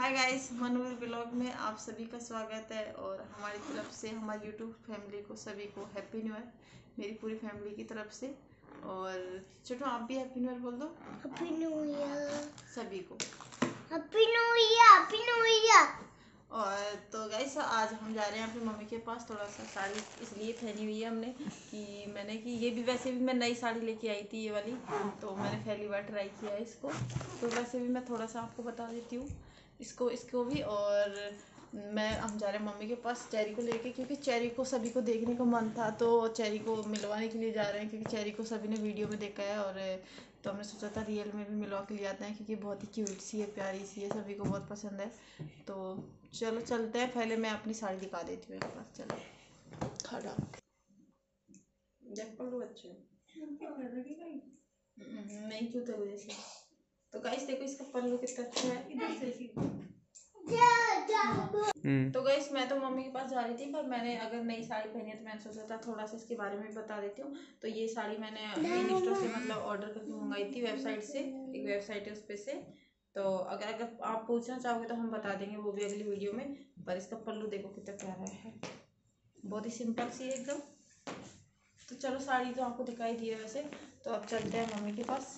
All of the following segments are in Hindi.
हाय गाइस, मनोज ब्लॉग में आप सभी का स्वागत है। और हमारी तरफ से हमारी यूट्यूब फैमिली को सभी को हैप्पी न्यू ईयर, मेरी पूरी फैमिली की तरफ से। और छोटू आप भी हैप्पी न्यू ईयर बोल दो। हैप्पी न्यू ईयर सभी को happy new year, happy new year. और तो गाइस आज हम जा रहे हैं अपनी मम्मी के पास। थोड़ा सा साड़ी इसलिए पहनी हुई है हमने कि ये भी वैसे भी मैं नई साड़ी लेके आई थी, ये वाली, तो मैंने पहली बार ट्राई किया है इसको। तो वैसे भी मैं थोड़ा सा आपको बता देती हूँ इसको भी। और हम जा रहे हैं मम्मी के पास चेरी को लेके, क्योंकि चेरी को सभी को देखने का मन था, तो चेरी को मिलवाने के लिए जा रहे हैं, क्योंकि चेरी को सभी ने वीडियो में देखा है। और तो हमने सोचा था रियल में भी मिलवा के ले आते हैं, क्योंकि बहुत ही क्यूट सी है, प्यारी सी है, सभी को बहुत पसंद है। तो चलो चलते हैं। पहले मैं अपनी साड़ी दिखा देती हूँ एक बार। चलो खड़ा बच्चे नहीं क्यों तो वजह से। तो गाइस देखो इसका पल्लू कितना अच्छा है, इधर से तो गाइस मैं तो मम्मी के पास जा रही थी, पर मैंने अगर नई साड़ी पहनी है तो मैंने सोचा था थोड़ा सा इसके बारे में बता देती हूँ। तो ये साड़ी मैंने इंस्टा से मतलब ऑर्डर करके मंगाई थी, वेबसाइट से। एक वेबसाइट है उस पे से। तो अगर आप पूछना चाहोगे तो हम बता देंगे, वो भी अगली वीडियो में। पर इसका पल्लू देखो कितना प्यारा है, बहुत ही सिंपल सी है एकदम। तो चलो साड़ी तो आपको दिखाई दी है वैसे। तो अब चलते हैं मम्मी के पास।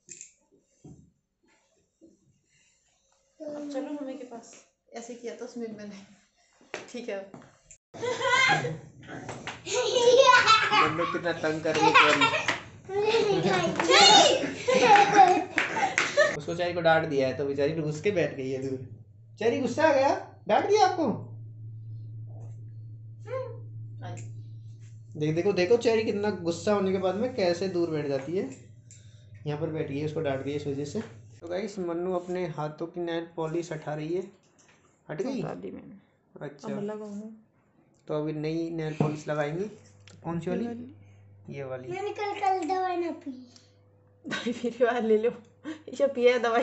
अब चलो मम्मी के पास। ऐसे किया था उसमें मैंने, ठीक है। कितना तंग कर रही उसको चेरी को डांट दिया है तो बेचारी रुस के बैठ गई है दूर। चेरी गुस्सा आ गया, डांट दिया आपको। देखो देखो चेरी कितना गुस्सा होने के बाद में कैसे दूर बैठ जाती है। यहाँ पर बैठी है, उसको डांट दिया इस वजह से। तो गाइस मन्नू अपने हाथों की नेल पॉलिश हटा रही है। हट गई? अच्छा, तो अभी नई नेल पॉलिश लगाएंगी। तो कौन सी वाली? ये वाली। मैंने कल दवाई ना पी। दवाई फिर बार ले लो, इसे पिया दवाई।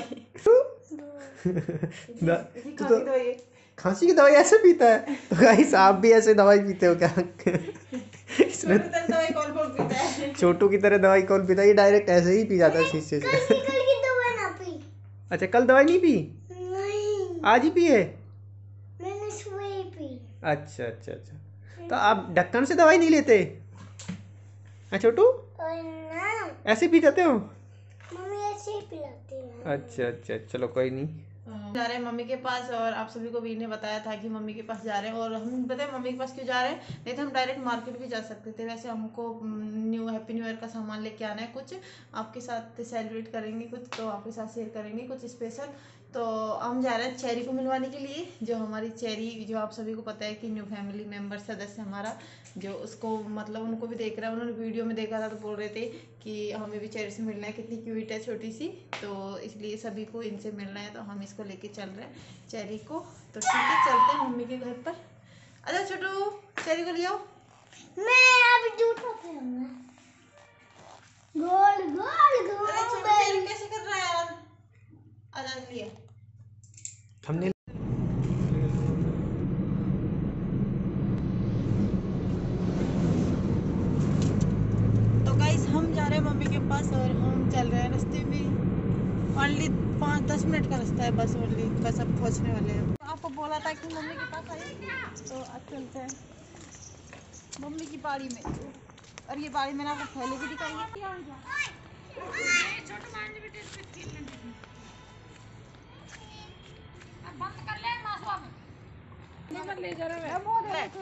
खांसी की दवाई ऐसे पीता है? तो गाइस आप भी ऐसे दवाई पीते हो क्या? इसने दवाई कौन पीता है? छोटू की तरह दवाई कौन पीता है? ये डायरेक्ट ऐसे ही पी जाता है शीशे से। कल की दवाई ना पी। अच्छा कल दवाई नहीं पी? नहीं, आज ही पी है? मैंने सुबह ही पी। अच्छा अच्छा अच्छा, तो आप ढक्कन से दवाई नहीं लेते? छोटू ऐसे पी जाते हो? मम्मी ऐसे ही पिलाती है। अच्छा अच्छा, चलो कोई नहीं। जा रहे हैं मम्मी के पास। और आप सभी को वीर ने बताया था कि मम्मी के पास जा रहे हैं। और हम बताए मम्मी के पास क्यों जा रहे हैं, नहीं तो हम डायरेक्ट मार्केट भी जा सकते थे। वैसे हमको हैप्पी न्यू ईयर का सामान लेके आना है, कुछ आपके साथ सेलिब्रेट करेंगे, कुछ तो आपके साथ शेयर करेंगे कुछ स्पेशल। तो हम जा रहे हैं चेरी को मिलवाने के लिए, जो हमारी चेरी, जो आप सभी को पता है कि न्यू फैमिली मेम्बर सदस्य हमारा, जो उसको मतलब उनको भी देख रहा है, उन्होंने वीडियो में देखा था तो बोल रहे थे कि हमें भी चेरी से मिलना है, कितनी क्यूट है छोटी सी। तो इसलिए सभी को इनसे मिलना है, तो हम इसको लेके चल रहे हैं चेरी को। तो ठीक है चलते हैं मम्मी के घर पर। अच्छा छोटू चेरी को ले आओ। मैं अभी जूठा खाऊंगा। गोल गोल गोल कैसे कर रहा है यार? अच्छा लिया हमने। तो गाइस हम जा रहे हैं मम्मी के पास, और हम चल रहे हैं रास्ते में। ओनली 5-10 मिनट का रास्ता है बस, ओनली बस अब पहुंचने वाले हैं। आपको बोला था कि मम्मी के पास आइए, तो अब चलते हैं मम्मी की बाड़ी में। और ये बाड़ी मैंने आपको पहले भी दिखाई है। ले जा रहा है बहुत अच्छे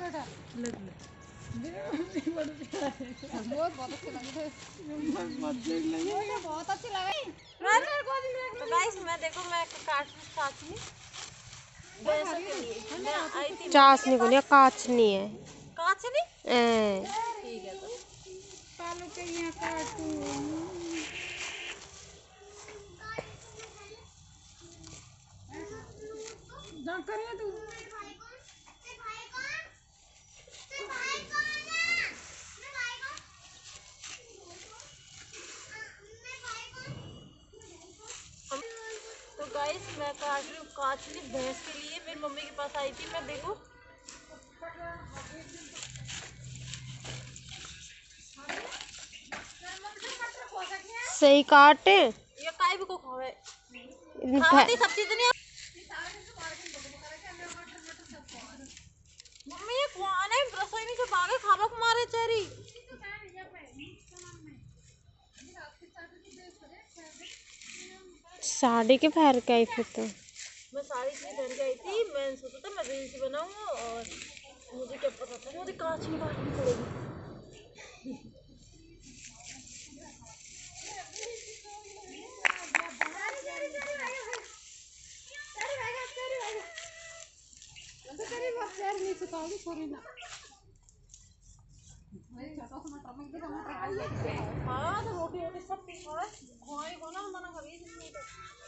लगे। तो गाइस मैं देखो मैं चाशनी को नहीं, काचनी है। काचनी ठीक है। तो पालो के यहाँ काटू जा करिए तू। तो गाइस मैं काट रही हूँ काचनी भैंस के लिए। मेरी मम्मी के पास आई थी मैं, देखो सही काटे ये काय भी को खावे खावती सब चीज नहीं। साड़ी के पहन के आई फिर तो। मैं साड़ी इसलिए पहन के आई थी, मैंने सोचा था मैं रील्स बनाऊंगा और मुझे क्या पता था मुझे कांच निकालनी पड़ेगी। हाँ तो रोटी वोटी सब पीछा है, मना करिए।